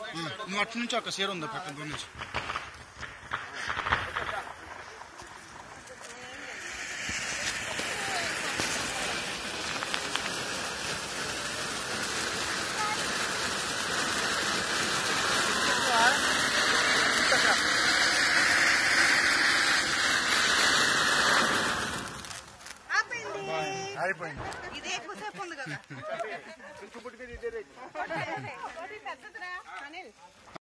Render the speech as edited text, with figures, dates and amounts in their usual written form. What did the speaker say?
నువ్వు అటు నుంచి ఒక సీర ఉందా పక్కన దూరం నుంచి అయిపోయింది ఇదే ఎక్కువసేపు ఉంది కదా